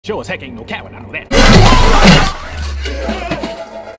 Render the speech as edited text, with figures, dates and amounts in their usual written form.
詳細見のキャワなので